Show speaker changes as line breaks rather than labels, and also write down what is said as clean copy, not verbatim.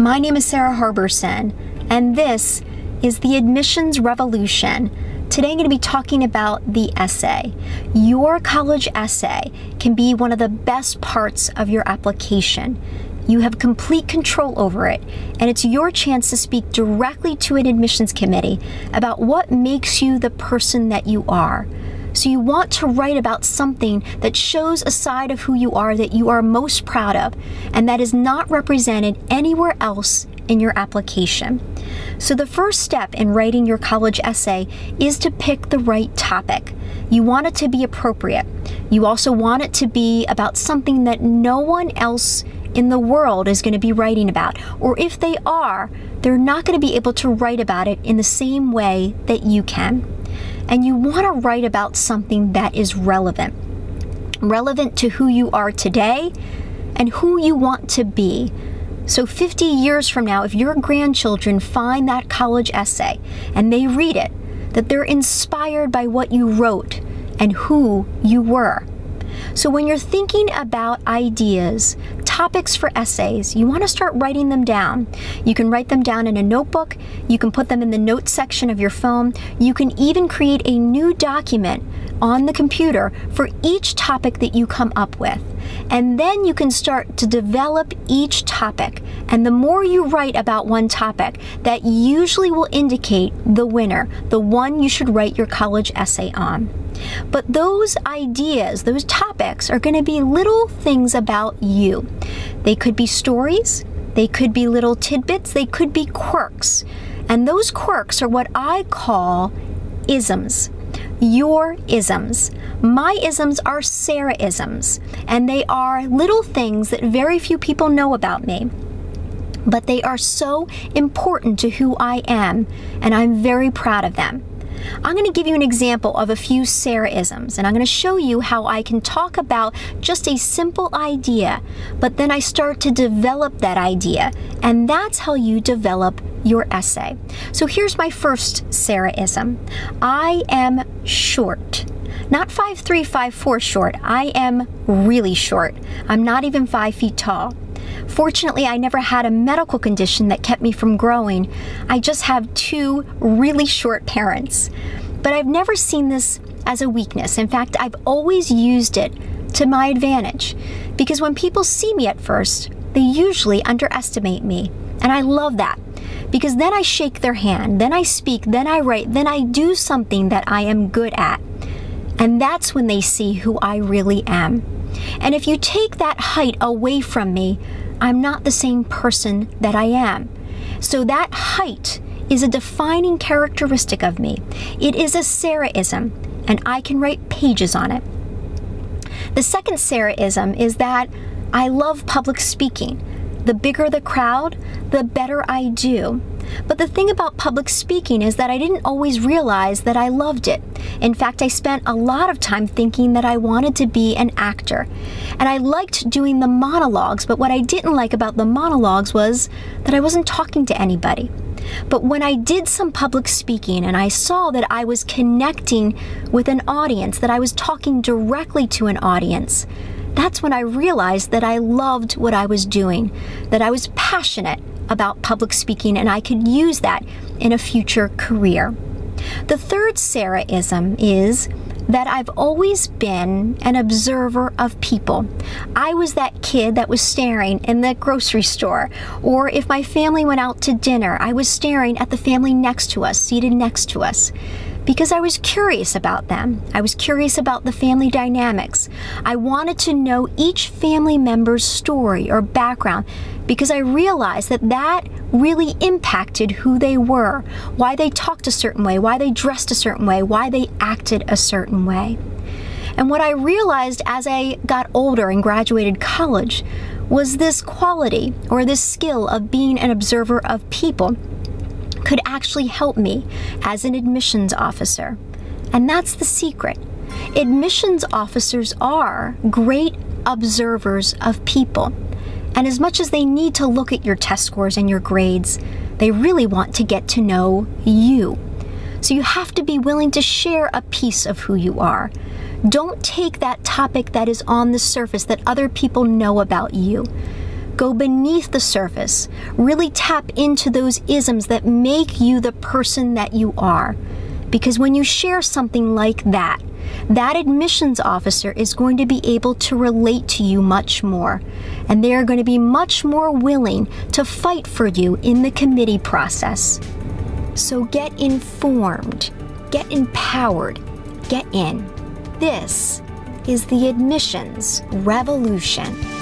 My name is Sarah Harbison, and this is the Admissions Revolution. Today I'm going to be talking about the essay. Your college essay can be one of the best parts of your application. You have complete control over it, and it's your chance to speak directly to an admissions committee about what makes you the person that you are. So you want to write about something that shows a side of who you are that you are most proud of, and that is not represented anywhere else in your application. So the first step in writing your college essay is to pick the right topic. You want it to be appropriate. You also want it to be about something that no one else in the world is going to be writing about, or if they are, they're not going to be able to write about it in the same way that you can. And you want to write about something that is relevant to who you are today and who you want to be. So 50 years from now, if your grandchildren find that college essay and they read it, that they're inspired by what you wrote and who you were. So when you're thinking about ideas, topics for essays, you want to start writing them down. You can write them down in a notebook. You can put them in the notes section of your phone. You can even create a new document on the computer for each topic that you come up with. And then you can start to develop each topic. And the more you write about one topic, that usually will indicate the winner, the one you should write your college essay on. But those ideas, those topics are going to be little things about you. They could be stories, they could be little tidbits, they could be quirks. And those quirks are what I call isms. Your isms. My isms are Sarah-isms, and they are little things that very few people know about me. But they are so important to who I am, and I'm very proud of them. I'm going to give you an example of a few Sarah-isms, and I'm going to show you how I can talk about just a simple idea, but then I start to develop that idea, and that's how you develop your essay. So here's my first Sarah-ism. I am short. Not 5'3", 5'4" short. I am really short. I'm not even 5 feet tall. Fortunately, I never had a medical condition that kept me from growing. I just have two really short parents. But I've never seen this as a weakness. In fact, I've always used it to my advantage. Because when people see me at first, they usually underestimate me. And I love that. Because then I shake their hand, then I speak, then I write, then I do something that I am good at. And that's when they see who I really am. And if you take that height away from me, I'm not the same person that I am. So that height is a defining characteristic of me. It is a Sarah-ism, and I can write pages on it. The second Sarah-ism is that I love public speaking. The bigger the crowd, the better I do. But the thing about public speaking is that I didn't always realize that I loved it. In fact, I spent a lot of time thinking that I wanted to be an actor. And I liked doing the monologues, but what I didn't like about the monologues was that I wasn't talking to anybody. But when I did some public speaking and I saw that I was connecting with an audience, that I was talking directly to an audience, that's when I realized that I loved what I was doing, that I was passionate about public speaking, and I could use that in a future career. The third Sarah-ism is that I've always been an observer of people. I was that kid that was staring in the grocery store, or if my family went out to dinner, I was staring at the family next to us, seated next to us. Because I was curious about them. I was curious about the family dynamics. I wanted to know each family member's story or background because I realized that that really impacted who they were, why they talked a certain way, why they dressed a certain way, why they acted a certain way. And what I realized as I got older and graduated college was this quality or this skill of being an observer of people could actually help me as an admissions officer. And that's the secret. Admissions officers are great observers of people. And as much as they need to look at your test scores and your grades, they really want to get to know you. So you have to be willing to share a piece of who you are. Don't take that topic that is on the surface that other people know about you. Go beneath the surface. Really tap into those isms that make you the person that you are. Because when you share something like that, that admissions officer is going to be able to relate to you much more. And they are going to be much more willing to fight for you in the committee process. So get informed, get empowered, get in. This is the admissions revolution.